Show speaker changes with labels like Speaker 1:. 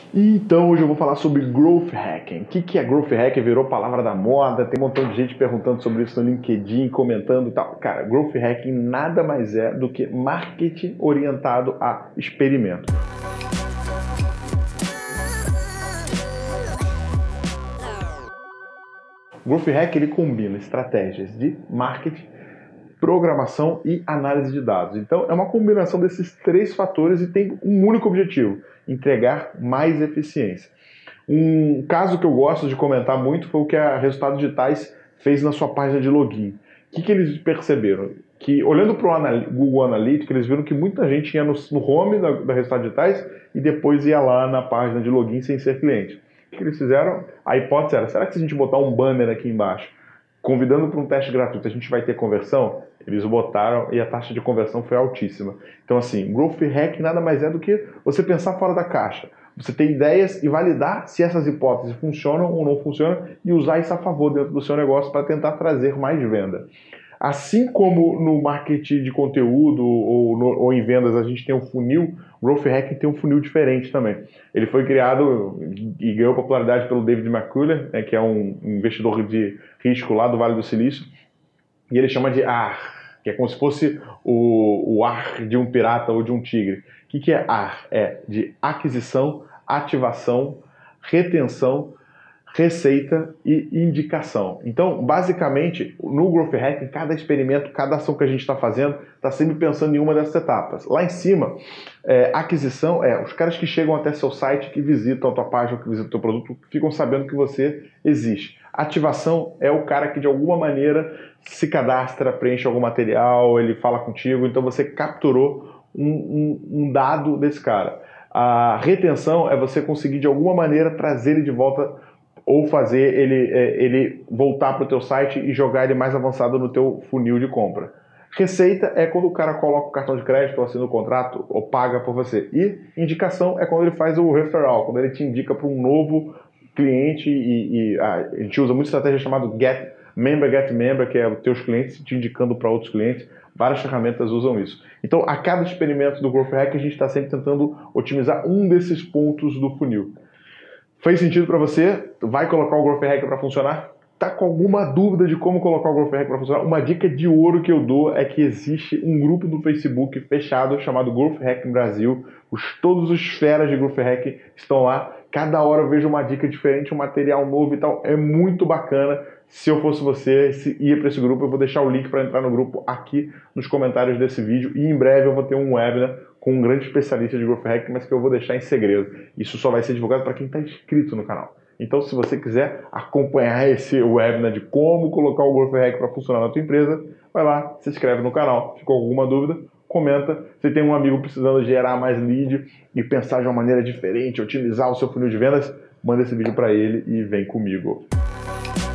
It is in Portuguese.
Speaker 1: Então hoje eu vou falar sobre Growth Hacking. O que é Growth Hacking? Virou palavra da moda, tem um montão de gente perguntando sobre isso no LinkedIn, comentando e tal. Cara, Growth Hacking nada mais é do que marketing orientado a experimento. O Growth Hacking ele combina estratégias de marketing, programação e análise de dados. Então é uma combinação desses três fatores e tem um único objetivo: entregar mais eficiência. Um caso que eu gosto de comentar muito foi o que a Resultados Digitais fez na sua página de login. O que eles perceberam? Que olhando para o Google Analytics, eles viram que muita gente ia no home da Resultados Digitais e depois ia lá na página de login sem ser cliente. O que eles fizeram? A hipótese era, será que se a gente botar um banner aqui embaixo, convidando para um teste gratuito, a gente vai ter conversão? Eles botaram e a taxa de conversão foi altíssima. Então assim, Growth Hack nada mais é do que você pensar fora da caixa. Você ter ideias e validar se essas hipóteses funcionam ou não funcionam e usar isso a favor dentro do seu negócio para tentar trazer mais venda. Assim como no marketing de conteúdo ou em vendas a gente tem um funil, o Growth Hacking tem um funil diferente também. Ele foi criado e ganhou popularidade pelo David McCullough, que é um investidor de risco lá do Vale do Silício, e ele chama de AR, que é como se fosse o ar de um pirata ou de um tigre. O que é AR? É de aquisição, ativação, retenção, receita e indicação. Então, basicamente, no Growth Hacking, cada experimento, cada ação que a gente está fazendo, está sempre pensando em uma dessas etapas. Lá em cima, aquisição é os caras que chegam até seu site, que visitam a tua página, que visitam o teu produto, ficam sabendo que você existe. Ativação é o cara que de alguma maneira se cadastra, preenche algum material, ele fala contigo, então você capturou um dado desse cara. A retenção é você conseguir de alguma maneira trazer ele de volta ou fazer ele voltar para o teu site e jogar ele mais avançado no teu funil de compra. Receita é quando o cara coloca o cartão de crédito, ou assina o contrato, ou paga por você. E indicação é quando ele faz o referral, quando ele te indica para um novo cliente a gente usa muita estratégia chamada Get Member, que é os teus clientes te indicando para outros clientes. Várias ferramentas usam isso. Então, a cada experimento do Growth Hack, a gente está sempre tentando otimizar um desses pontos do funil. Fez sentido para você? Vai colocar o Growth Hack para funcionar? Tá com alguma dúvida de como colocar o Growth Hack para funcionar? Uma dica de ouro que eu dou é que existe um grupo do Facebook fechado chamado Growth Hack Brasil. Todos os feras de Growth Hack estão lá. Cada hora eu vejo uma dica diferente, um material novo e tal. É muito bacana. Se eu fosse você, ia para esse grupo, eu vou deixar o link para entrar no grupo aqui nos comentários desse vídeo. E em breve eu vou ter um webinar com um grande especialista de Growth Hack, mas que eu vou deixar em segredo. Isso só vai ser divulgado para quem está inscrito no canal. Então, se você quiser acompanhar esse webinar de como colocar o Growth Hack para funcionar na tua empresa, vai lá, se inscreve no canal. Ficou alguma dúvida? Comenta. Se tem um amigo precisando gerar mais lead e pensar de uma maneira diferente, otimizar o seu funil de vendas, manda esse vídeo para ele e vem comigo.